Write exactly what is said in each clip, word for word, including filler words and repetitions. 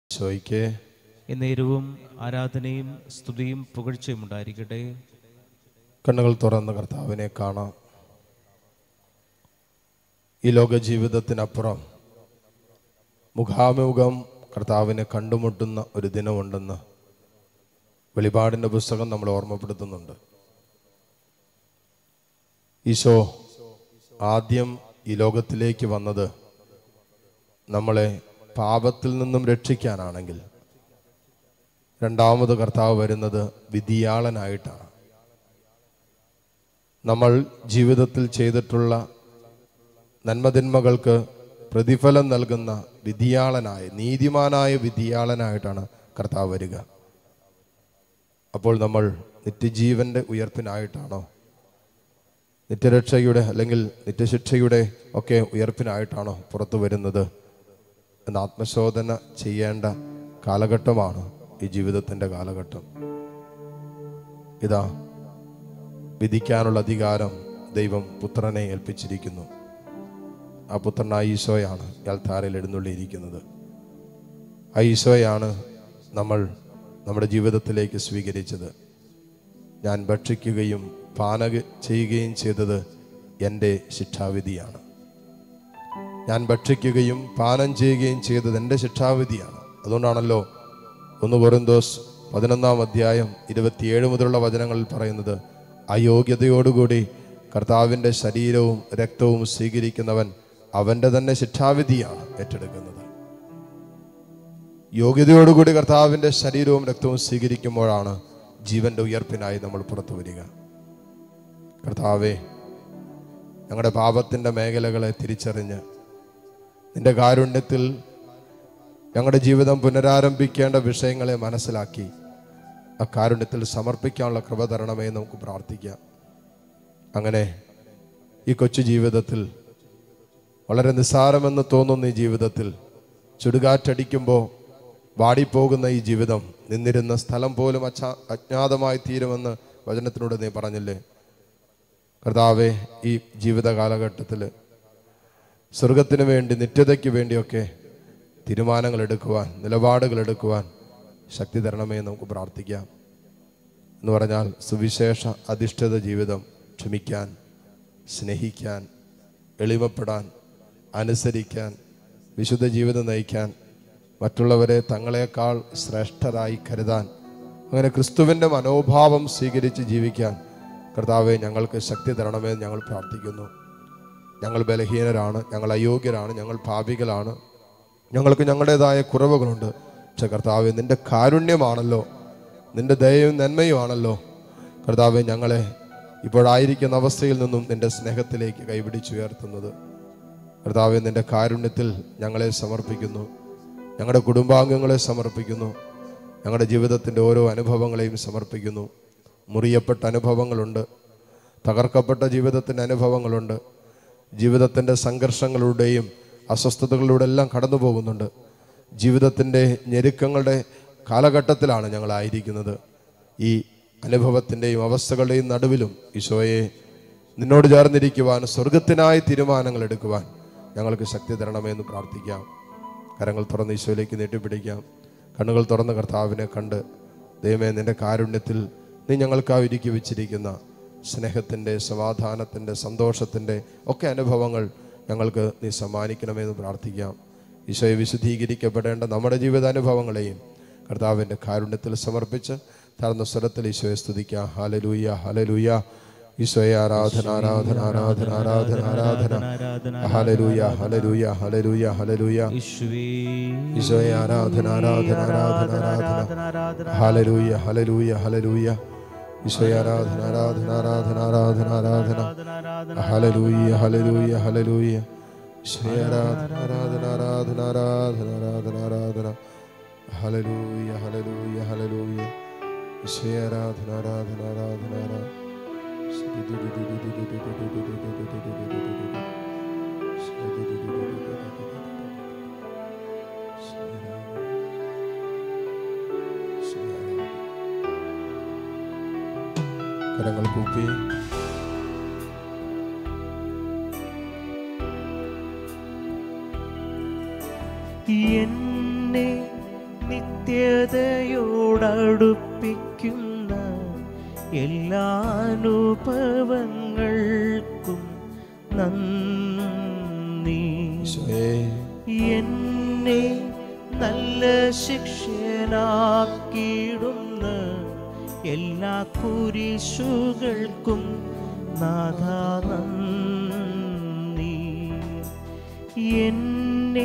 ഈശോയ്ക്ക് എന്നേരവും ആരാധനയും സ്തുതിയും പുകഴ്ചയും ഉണ്ടായിരിക്കട്ടെ. കണ്ണുകൾ തുറന്ന് കർത്താവിനെ കാണാം. ഈ ലോക ജീവിതത്തിനപ്പുറം മുഖാമുഖം കർത്താവിനെ കണ്ടുമുട്ടുന്ന ഒരു ദിനമുണ്ടെന്ന് വെളിപാടിൻ്റെ പുസ്തകം നമ്മൾ ഓർമ്മപ്പെടുത്തുന്നുണ്ട്. ഈശോ ആദ്യം ഈ ലോകത്തിലേക്ക് വന്നത് നമ്മളെ പാപത്തിൽ നിന്നും രക്ഷിക്കാനാണെങ്കിൽ രണ്ടാമത് കർത്താവ് വരുന്നത് വിധിയാളനായിട്ടാണ്. നമ്മൾ ജീവിതത്തിൽ ചെയ്തിട്ടുള്ള നന്മതിന്മകൾക്ക് പ്രതിഫലം നൽകുന്ന വിധിയാളനായ നീതിമാനായ വിധിയാളനായിട്ടാണ് കർത്താവ് വരിക. അപ്പോൾ നമ്മൾ നിത്യജീവന്റെ ഉയർപ്പിനായിട്ടാണോ, നിത്യരക്ഷയുടെ അല്ലെങ്കിൽ നിത്യശിക്ഷയുടെ ഒക്കെ ഉയർപ്പിനായിട്ടാണോ പുറത്തു വരുന്നത് എന്ന ആത്മശോധന ചെയ്യേണ്ട കാലഘട്ടമാണ് ഈ ജീവിതത്തിൻ്റെ കാലഘട്ടം. ഇതാ, വിധിക്കാനുള്ള അധികാരം ദൈവം പുത്രനെ ഏൽപ്പിച്ചിരിക്കുന്നു. ആ പുത്രനായ ഈശോയാണ് യാൽത്താരയിൽ എഴുന്നള്ളിയിരിക്കുന്നത്. ആ ഈശോയാണ് നമ്മൾ നമ്മുടെ ജീവിതത്തിലേക്ക് സ്വീകരിച്ചത്. ഞാൻ ഭക്ഷിക്കുകയും പാനം ചെയ്യുകയും ചെയ്തത് എൻ്റെ ശിക്ഷാവിധിയാണ്. ഞാൻ ഭക്ഷിക്കുകയും പാനം ചെയ്യുകയും ചെയ്തത് എൻ്റെ ശിക്ഷാവിധിയാണ്. അതുകൊണ്ടാണല്ലോ ഒന്ന് കൊരിന്തോസ് പതിനൊന്നാം അധ്യായം ഇരുപത്തിയേഴ് മുതലുള്ള വചനങ്ങളിൽ പറയുന്നത്, അയോഗ്യതയോടുകൂടി കർത്താവിൻ്റെ ശരീരവും രക്തവും സ്വീകരിക്കുന്നവൻ അവൻ്റെ തന്നെ ശിക്ഷാവിധിയാണ് ഏറ്റെടുക്കുന്നത്. യോഗ്യതയോടുകൂടി കർത്താവിൻ്റെ ശരീരവും രക്തവും സ്വീകരിക്കുമ്പോഴാണ് ജീവന്റെ ഉയർപ്പിനായി നമ്മൾ പുറത്തു വരിക. കർത്താവേ, ഞങ്ങളുടെ പാപത്തിൻ്റെ മേഖലകളെ തിരിച്ചറിഞ്ഞ് നിന്റെ കാരുണ്യത്തിൽ ഞങ്ങളുടെ ജീവിതം പുനരാരംഭിക്കേണ്ട വിഷയങ്ങളെ മനസ്സിലാക്കി ആ കാരുണ്യത്തിൽ സമർപ്പിക്കാനുള്ള കൃപ തരണമേ നമുക്ക് പ്രാർത്ഥിക്കാം. അങ്ങനെ ഈ കൊച്ചു ജീവിതത്തിൽ, വളരെ നിസ്സാരമെന്ന് തോന്നുന്ന ഈ ജീവിതത്തിൽ, ചുടുകാറ്റടിക്കുമ്പോൾ വാടിപ്പോകുന്ന ഈ ജീവിതം നിന്നിരുന്ന സ്ഥലം പോലും അച്ഛാ അജ്ഞാതമായി തീരുമെന്ന് വചനത്തിലൂടെ നീ പറഞ്ഞില്ലേ കർത്താവേ. ഈ ജീവിത കാലഘട്ടത്തിൽ സ്വർഗത്തിന് വേണ്ടി, നിത്യതയ്ക്ക് വേണ്ടിയൊക്കെ തീരുമാനങ്ങൾ എടുക്കുവാൻ, നിലപാടുകൾ എടുക്കുവാൻ ശക്തി തരണമേ നമുക്ക് പ്രാർത്ഥിക്കാം. എന്ന് പറഞ്ഞാൽ സുവിശേഷ അധിഷ്ഠിത ജീവിതം, ക്ഷമിക്കാൻ, സ്നേഹിക്കാൻ, എളിമപ്പെടാൻ, അനുസരിക്കാൻ, വിശുദ്ധ ജീവിതം നയിക്കാൻ, മറ്റുള്ളവരെ തങ്ങളെക്കാൾ ശ്രേഷ്ഠരായി കരുതാൻ, അങ്ങനെ ക്രിസ്തുവിൻ്റെ മനോഭാവം സ്വീകരിച്ച് ജീവിക്കാൻ കർത്താവെ ഞങ്ങൾക്ക് ശക്തി തരണമെന്ന് ഞങ്ങൾ പ്രാർത്ഥിക്കുന്നു. ഞങ്ങൾ ബലഹീനരാണ്, ഞങ്ങൾ അയോഗ്യരാണ്, ഞങ്ങൾ പാപികളാണ്, ഞങ്ങൾക്ക് ഞങ്ങളുടേതായ കുറവുകളുണ്ട്. പക്ഷെ കർത്താവെ, നിന്റെ കാരുണ്യമാണല്ലോ, നിന്റെ ദയയും നന്മയുമാണല്ലോ കർത്താവെ ഞങ്ങളെ ഇപ്പോഴായിരിക്കുന്ന അവസ്ഥയിൽ നിന്നും നിന്റെ സ്നേഹത്തിലേക്ക് കൈപിടിച്ചുയർത്തുന്നത്. കർത്താവെ, നിന്റെ കാരുണ്യത്തിൽ ഞങ്ങളെ സമർപ്പിക്കുന്നു, ഞങ്ങളുടെ കുടുംബാംഗങ്ങളെ സമർപ്പിക്കുന്നു, ഞങ്ങളുടെ ജീവിതത്തിൻ്റെ ഓരോ അനുഭവങ്ങളെയും സമർപ്പിക്കുന്നു. മുറിയപ്പെട്ട അനുഭവങ്ങളുണ്ട്, തകർക്കപ്പെട്ട ജീവിതത്തിൻ്റെ അനുഭവങ്ങളുണ്ട്, ജീവിതത്തിൻ്റെ സംഘർഷങ്ങളുടെയും അസ്വസ്ഥതകളിലൂടെ എല്ലാം കടന്നു പോകുന്നുണ്ട്. ജീവിതത്തിൻ്റെ ഞെരുക്കങ്ങളുടെ കാലഘട്ടത്തിലാണ് ഞങ്ങളായിരിക്കുന്നത്. ഈ അനുഭവത്തിൻ്റെയും അവസ്ഥകളുടെയും നടുവിലും ഈശോയെ നിന്നോട് ചേർന്നിരിക്കുവാൻ, സ്വർഗത്തിനായി തീരുമാനങ്ങൾ എടുക്കുവാൻ ഞങ്ങൾക്ക് ശക്തി തരണമെന്ന് പ്രാർത്ഥിക്കാം. കരങ്ങൾ തുറന്ന് ഈശോയിലേക്ക് നീട്ടിപ്പിടിക്കാം. കണ്ണുകൾ തുറന്ന് കർത്താവിനെ കണ്ട്, ദൈവമേ, നിന്റെ കാരുണ്യത്തിൽ നീ ഞങ്ങൾക്കായി ഒരുക്കി വെച്ചിരിക്കുന്ന സ്നേഹത്തിൻ്റെ, സമാധാനത്തിൻ്റെ, സന്തോഷത്തിൻ്റെ ഒക്കെ അനുഭവങ്ങൾ ഞങ്ങൾക്ക് നീ സമ്മാനിക്കണമെന്ന് പ്രാർത്ഥിക്കാം. ഈശോയെ, വിശുദ്ധീകരിക്കപ്പെടേണ്ട നമ്മുടെ ജീവിതാനുഭവങ്ങളെയും കർത്താവിൻ്റെ കാരുണ്യത്തിൽ സമർപ്പിച്ച് താഴ്ന്ന സ്വരത്തിൽ ഈശോയെ സ്തുതിക്കാം. ഹല്ലേലൂയ, ഹല്ലേലൂയ. ഈശോയെ ആരാധന, ആരാധന, ആരാധന, ആരാധന, ആരാധന. ഹല്ലേലൂയ, ഹല്ലേലൂയ, ഹല്ലേലൂയ, ഹല്ലേലൂയ. ഈശോയെ ആരാധന, ആരാധന, ആരാധന, ആരാധന. ഹല്ലേലൂയ, ഹല്ലേലൂയ, ഹല്ലേലൂയ. ഈശോയെ ആരാധന, ആരാധന, ആരാധന, ആരാധന, ആരാധന. ഹല്ലേലൂയ, ഹല്ലേലൂയ, ഹല്ലേലൂയ. ഈശോയെ ആരാധന, ആരാധന, ആരാധന, ആരാധന, ആരാധന, ആരാധന. ഹല്ലേലൂയ, ഹല്ലേലൂയ, ഹല്ലേലൂയ. ഈശോയെ ആരാധന, ആരാധന, ആരാധന, ആരാധന. കരങ്ങൾ കൂപ്പി എന്നെ ഏകതയോടടുപ്പിക്കുന്ന എല്ലാ അനുഭവങ്ങൾക്കും നന്ദി. എന്നെ നല്ല ശിക്ഷനാക്കിയിടുന്ന എല്ലാ കുരിശുകൾക്കും നാഥാ നന്ദി. എന്നെ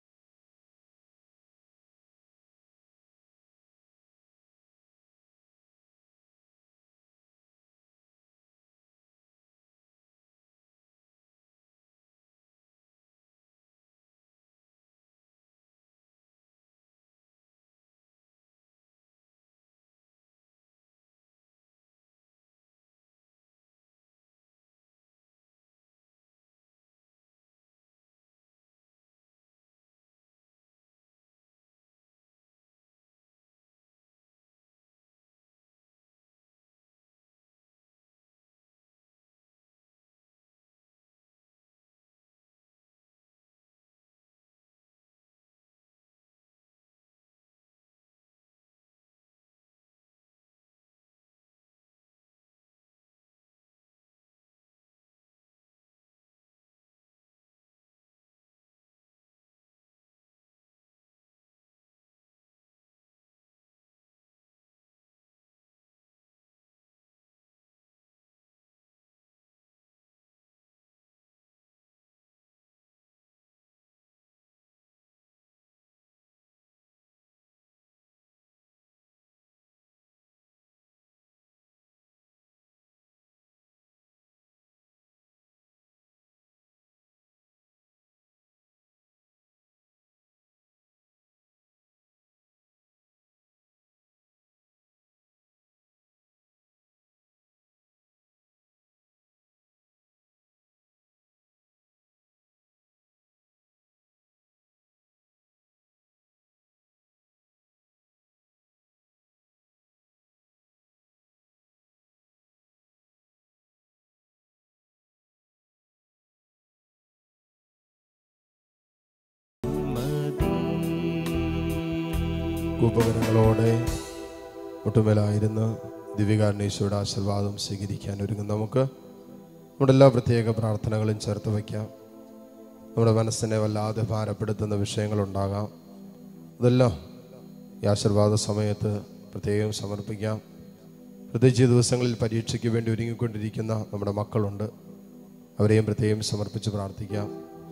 ഉപകരണങ്ങളോടെ മുട്ടുമേലായിരുന്ന് ദിവ്യകാരുണ്യേശ്വരുടെ ആശീർവാദം സ്വീകരിക്കാൻ ഒരുങ്ങും നമുക്ക് നമ്മുടെ എല്ലാ പ്രത്യേക പ്രാർത്ഥനകളും ചേർത്ത് വയ്ക്കാം. നമ്മുടെ മനസ്സിനെ വല്ലാതെ ഭാരപ്പെടുത്തുന്ന വിഷയങ്ങളുണ്ടാകാം. അതെല്ലാം ഈ ആശീർവാദ സമയത്ത് പ്രത്യേകം സമർപ്പിക്കാം. പ്രത്യേകിച്ച് ദിവസങ്ങളിൽ പരീക്ഷയ്ക്ക് വേണ്ടി ഒരുങ്ങിക്കൊണ്ടിരിക്കുന്ന നമ്മുടെ മക്കളുണ്ട്, അവരെയും പ്രത്യേകം സമർപ്പിച്ച് പ്രാർത്ഥിക്കാം.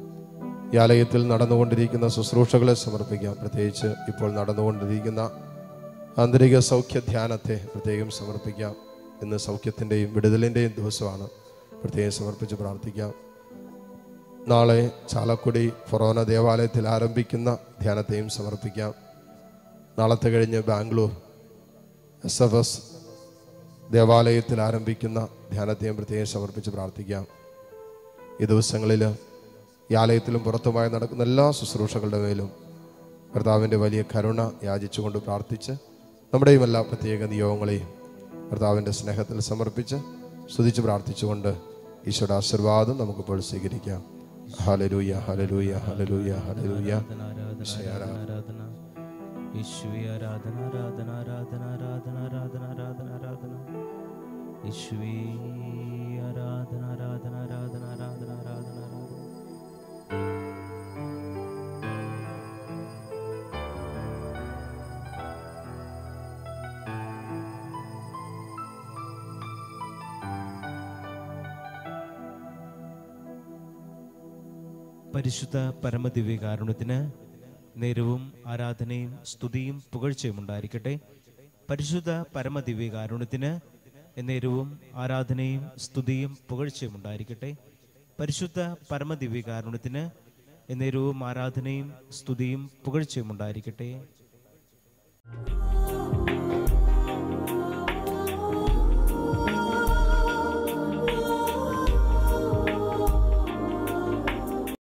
ഈ ആലയത്തിൽ നടന്നുകൊണ്ടിരിക്കുന്ന ശുശ്രൂഷകളെ സമർപ്പിക്കാം. പ്രത്യേകിച്ച് ഇപ്പോൾ നടന്നുകൊണ്ടിരിക്കുന്ന ആന്തരിക സൗഖ്യ ധ്യാനത്തെ പ്രത്യേകം സമർപ്പിക്കാം. ഇന്ന് സൗഖ്യത്തിൻ്റെയും വിടുതലിൻ്റെയും ദിവസമാണ്, പ്രത്യേകം സമർപ്പിച്ച് പ്രാർത്ഥിക്കാം. നാളെ ചാലക്കുടി ഫൊറോന ദേവാലയത്തിൽ ആരംഭിക്കുന്ന ധ്യാനത്തെയും സമർപ്പിക്കാം. നാളത്തെ കഴിഞ്ഞ് ബാംഗ്ലൂർ എസ് എഫ് എസ് ദേവാലയത്തിൽ ആരംഭിക്കുന്ന ധ്യാനത്തെയും പ്രത്യേകം സമർപ്പിച്ച് പ്രാർത്ഥിക്കാം. ഈ ദിവസങ്ങളിൽ ഈ ആലയത്തിലും പുറത്തുമായി നടക്കുന്ന എല്ലാ ശുശ്രൂഷകളുടെ മേലും കർത്താവിൻ്റെ വലിയ കരുണ യാചിച്ചുകൊണ്ട് പ്രാർത്ഥിച്ച് നമ്മുടെയും എല്ലാ പ്രത്യേക നിയോഗങ്ങളെയും കർത്താവിൻ്റെ സ്നേഹത്തിൽ സമർപ്പിച്ച് സ്തുതിച്ച് പ്രാർത്ഥിച്ചുകൊണ്ട് ഈശോയുടെ ആശീർവാദം നമുക്കിപ്പോൾ സ്വീകരിക്കാം. ഹല്ലേലൂയ ഹല്ലേലൂയ ഹല്ലേലൂയ ഹല്ലേലൂയ. യേശുവേ ആരാധന ആരാധന ആരാധന ആരാധന ആരാധന ആരാധന ആരാധന. യേശുവേ ആരാധന ആരാധന ആരാധന ആരാധന ആരാധന ആരാധന. പരിശുദ്ധ പരമദിവ്യകാരുണ്യത്തിന് നേരവും ആരാധനയും സ്തുതിയും പുകഴ്ചയും ഉണ്ടായിരിക്കട്ടെ. പരിശുദ്ധ പരമദിവ്യകാരുണ്യത്തിന് നേരവും ആരാധനയും സ്തുതിയും പുകഴ്ചയും ഉണ്ടായിരിക്കട്ടെ. പരിശുദ്ധ പരമദിവ്യകാരുണ്യത്തിന് നേരവും ആരാധനയും സ്തുതിയും പുകഴ്ചയും ഉണ്ടായിരിക്കട്ടെ.